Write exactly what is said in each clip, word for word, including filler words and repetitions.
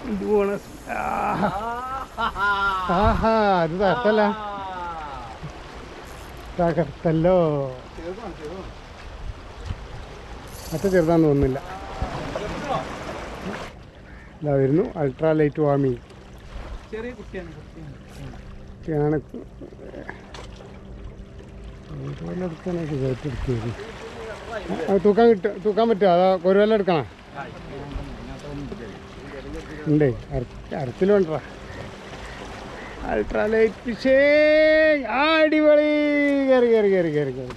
ഇത് പോണ ആഹാ അത് തകർത്തല്ല തകർത്തല്ലോ. അത്ര ചെറുതാന്ന് തോന്നുന്നില്ല. ഇതാ വരുന്നു അൾട്രാ ലൈറ്റ് വാമിങ്. ആണ് എടുക്കാനൊക്കെ കയറ്റി എടുക്കുന്നത്. അത് തൂക്കാൻ കിട്ടും, തൂക്കാൻ പറ്റുമോ? അതാ ഒരു വെള്ളം എടുക്കണം. ഉണ്ടേ അരക്കിലോ ഉണ്ടോ അൾട്രാ ലൈറ്റ് ഫിഷേ. അടിപൊളി. കയറി കയറി കയറി കയറി കയറി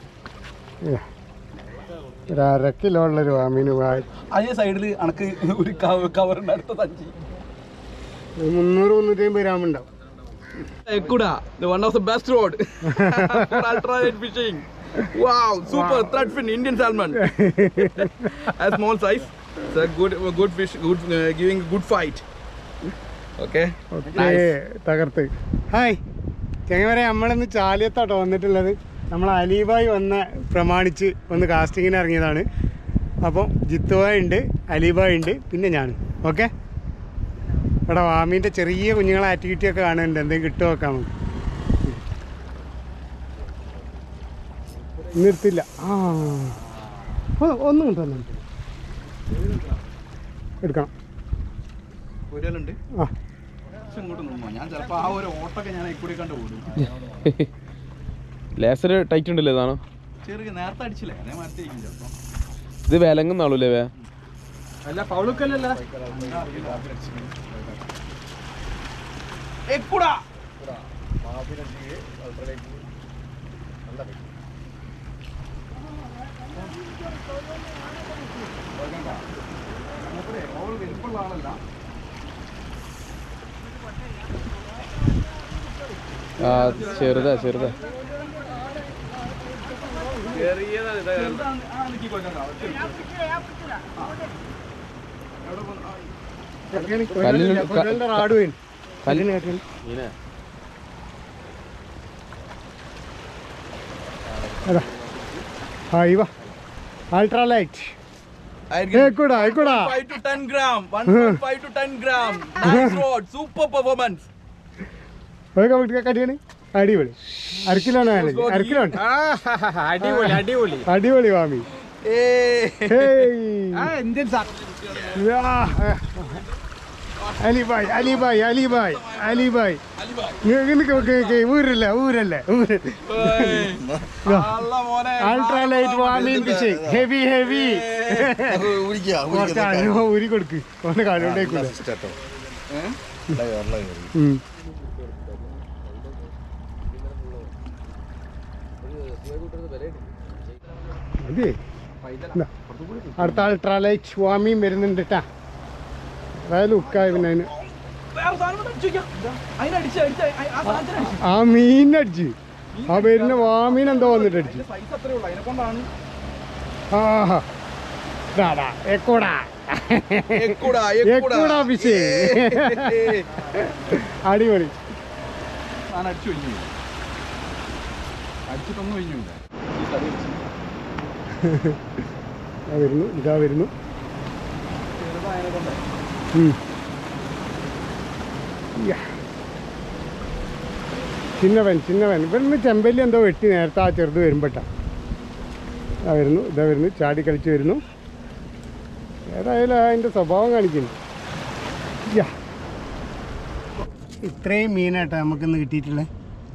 ഒരു അര കിലോ ഉള്ളൊരു വാമീന് അതേ സൈഡിൽ അനക്ക് ഒരു കവറിൻ്റെ അടുത്ത സഞ്ചി മുന്നൂറ് മുന്നൂറ്റി അമ്പത് ഗ്രാം ഉണ്ടാവും. Ekuda, the one of the best road for ultralight fishing. Wow, super wow. Threadfin Indian salmon. A small size, it's a good, a good fish, good, uh, giving a good fight. Okay. Okay. Nice. തകർത്ത്. Hi ചെങ്ങമരെ, നമ്മളിന്ന് ചാലിയത്തോട്ടോ വന്നിട്ടുള്ളത്. നമ്മൾ അലിബായ് വന്ന പ്രമാണിച്ച് ഒന്ന് കാസ്റ്റിങ്ങിന് ഇറങ്ങിയതാണ്. അപ്പം ജിത്തുബായ് ഉണ്ട്, അലിബായ് ഉണ്ട്, പിന്നെ ഞാൻ. ഓക്കെ. ഇവിടെ വാമീൻ്റെ ചെറിയ കുഞ്ഞുങ്ങളെ ആക്ടിവിറ്റിയൊക്കെ കാണുന്നുണ്ട്. എന്തെങ്കിലും കിട്ടുമോ നോക്കാം നമുക്ക്. നിർത്തില്ല. ആ ഒന്നും കൊണ്ടുവന്നു എടുക്കണം. ആ ലേസർ ടൈറ്റ് ഉണ്ടല്ലേ? ഇതാണോ ഇത് വിലങ്ങുന്നാളൂല്ലേ? വേ അല്ല പൗളുക്കല്ലല്ല. Ekuda. ആ ചെറുതാ ചെറുതാ. Ultra light Ekuda, Ekuda. five to ten gram, one point five to ten gram. Nice rod, super performance. അടിപൊളി. അരക്കിലോണ് അരക്കിലോണ്ട്. അടിപൊളി അടിപൊളി അടിപൊളി വാമി. അലിബായ് അലിബായ് അലിബായ് അലിബായ് ഊരല്ലേ ഊരല്ലേ അൾട്രാ ലൈറ്റ് വാമിങ് ഫിഷിംഗ്. Heavy heavy. ഊരി കൊടുക്ക്. ഓന്റെ കാലുകൊണ്ടേക്കൂല. അതെ അടുത്ത അൾട്രാ ലൈറ്റ് വാമിങ് വരുന്നുണ്ട് കേട്ടാ. അതായത് ഉക്കായ പിന്നെ അതിന് ആ മീനടിച്ച് ആ വരുന്ന വാമീൻ എന്തോ വന്നിട്ട് അടിച്ചു. ആ എക്കോടാ എക്കോടാ ഫിഷ്. അടിപൊളി. വരുന്നു ഇതാ വരുന്നു. ചിന്നവൻ ചിന്നവൻ ഇവിടുന്ന് ചെമ്പല്ലി എന്തോ വെട്ടി നേരത്തെ ആ ചെറുത് വരുമ്പോട്ടാ. ഇതാ വരുന്നു ഇതാ വരുന്നു ചാടി കളിച്ച് വരുന്നു. ഏതായാലും അതിൻ്റെ സ്വഭാവം കാണിക്കുന്നു. ഇത്രയും മീനായിട്ടാ നമുക്കിന്ന് കിട്ടിയിട്ടുള്ളത്.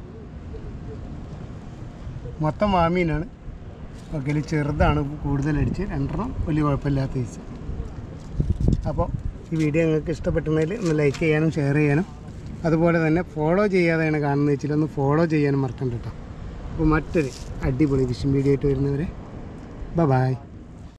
മൊത്തം വാമീനാണ്. ഓക്കെ ചെറുതാണ് കൂടുതലടിച്ച്. രണ്ടെണ്ണം വലിയ കുഴപ്പമില്ലാത്ത പീസ്. അപ്പോൾ ഈ വീഡിയോ നിങ്ങൾക്ക് ഇഷ്ടപ്പെട്ടുണ്ടെങ്കിൽ ഒന്ന് ലൈക്ക് ചെയ്യാനും ഷെയർ ചെയ്യാനും അതുപോലെ തന്നെ ഫോളോ ചെയ്യാതെയാണ് കാണുന്നത് വെച്ചാൽ ഒന്ന് ഫോളോ ചെയ്യാനും മറക്കണ്ട കേട്ടോ. അപ്പോൾ മറ്റൊരു അടിപൊളി ഫിഷിംഗ് വീഡിയോ ആയിട്ട് വരുന്നവരെ ബൈ.